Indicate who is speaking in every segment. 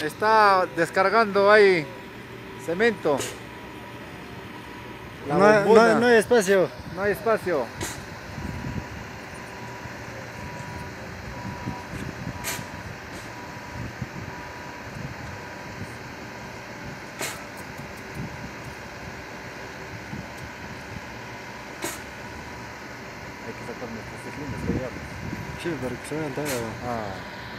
Speaker 1: Está descargando ahí cemento. La
Speaker 2: No,
Speaker 1: bombona.
Speaker 2: no hay espacio.
Speaker 1: No hay espacio. Hay que sacar nuestros cilindros, digamos.
Speaker 2: Sí, para que se vean todo.
Speaker 1: Ah.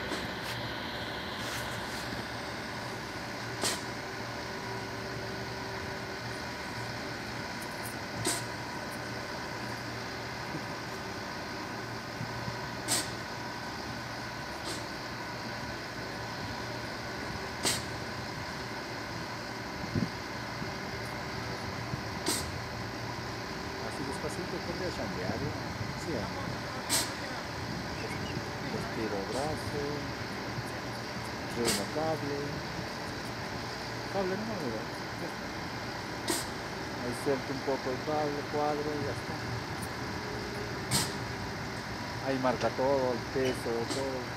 Speaker 1: Así despacito podría chambear, ¿no? Sí, estiro brazo, reuno cable, cable no, mira. Ahí suelto un poco el cable, cuadro y ya está. Ahí marca todo, el peso, todo.